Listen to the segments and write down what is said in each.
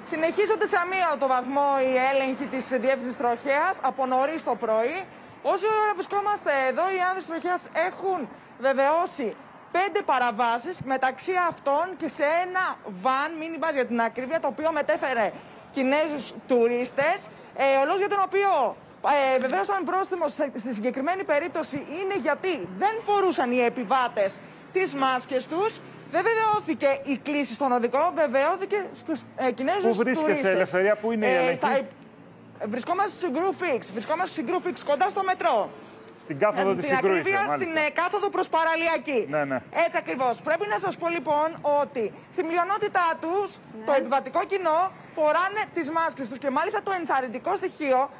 Συνεχίζονται σε αμύωτο βαθμό οι έλεγχοι της Διεύθυνσης Τροχέας από νωρίς το πρωί. Όση ώρα βρισκόμαστε εδώ, οι άνδρες Τροχέας έχουν βεβαιώσει 5 παραβάσεις, μεταξύ αυτών και σε ένα βαν, μίνιμπας για την ακρίβεια, το οποίο μετέφερε Κινέζους τουρίστες, ο λόγος για τον οποίο βεβαίωσαν πρόστιμο στη συγκεκριμένη περίπτωση είναι γιατί δεν φορούσαν οι επιβάτες τις μάσκες τους. Δεν βεβαιώθηκε η κλίση στον οδικό, βεβαιώθηκε στους Κινέζους τουρίστες. Πού βρίσκεσαι, Ελευθερία, πού είναι η έλεγχη? Βρισκόμαστε στο Συγκρού Φίξ, κοντά στο μετρό. Στην κάθοδο της Συγκρού. Την ακρίβεια στην κάθοδο προς Παραλιακή. Ναι. Έτσι ακριβώς. Πρέπει να σας πω λοιπόν ότι στη μειονότητά τους το επιβατικό κοινό φοράνε τις μάσκες τους και μάλιστα το ενθαρρυντικό στοιχείο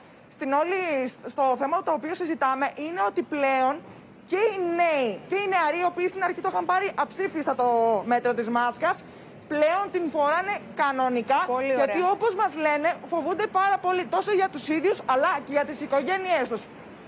στο θέμα το οποίο συζητάμε είναι ότι πλέον και οι νέοι και οι νεαροί, οι οποίοι στην αρχή το είχαν πάρει αψήφιστα το μέτρο της μάσκας, πλέον την φοράνε κανονικά. Γιατί όπως μας λένε, φοβούνται πάρα πολύ τόσο για τους ίδιους αλλά και για τις οικογένειές τους.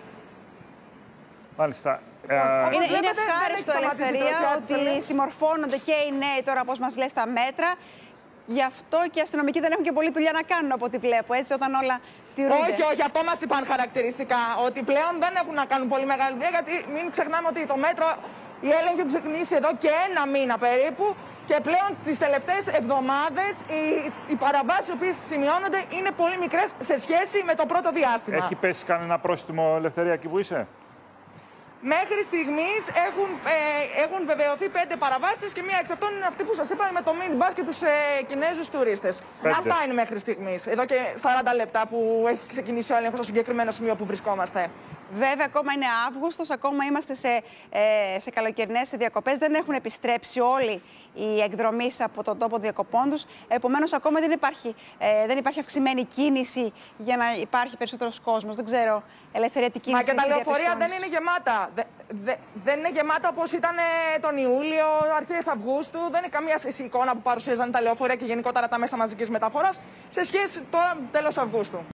Μάλιστα. Είναι ευχάριστο, Ελευθερία, ότι συμμορφώνονται και οι νέοι τώρα, όπως μας λες, τα μέτρα. Γι' αυτό και οι αστυνομικοί δεν έχουν και πολλή δουλειά να κάνουν, από ό,τι βλέπω, έτσι, όταν όλα τηρούνται. Όχι, αυτό μας είπαν χαρακτηριστικά. Ότι πλέον δεν έχουν να κάνουν πολύ μεγάλη δουλειά, γιατί μην ξεχνάμε ότι το μέτρο, η έλεγχη έχουν ξεκινήσει εδώ και 1 μήνα περίπου. Και πλέον τις τελευταίες εβδομάδες οι παραβάσεις οι οποίες σημειώνονται είναι πολύ μικρές σε σχέση με το πρώτο διάστημα. Έχει πέσει κανένα πρόστιμο, Ελευθερία, εκεί που είσαι? Μέχρι στιγμής έχουν βεβαιωθεί 5 παραβάσεις και μία εξ αυτών είναι αυτή που σας είπα με το μίνιμπας και τους Κινέζους τουρίστες. Αυτά είναι μέχρι στιγμής. Εδώ και 40 λεπτά που έχει ξεκινήσει ο έλεγχος στο συγκεκριμένο σημείο που βρισκόμαστε. Βέβαια, ακόμα είναι Αύγουστος, ακόμα είμαστε σε καλοκαιρινές διακοπές. Δεν έχουν επιστρέψει όλοι οι εκδρομείς από τον τόπο διακοπών τους. Επομένως, ακόμα δεν υπάρχει αυξημένη κίνηση για να υπάρχει περισσότερος κόσμος. Δεν ξέρω, Ελευθερία, τι κίνηση. Μα και τα λεωφορεία δεν είναι γεμάτα. Δεν είναι γεμάτα όπως ήταν τον Ιούλιο, αρχές Αυγούστου. Δεν είναι καμία σχέση η εικόνα που παρουσίαζαν τα λεωφορεία και γενικότερα τα μέσα μαζικής μεταφοράς σε σχέση τώρα τέλος Αυγούστου.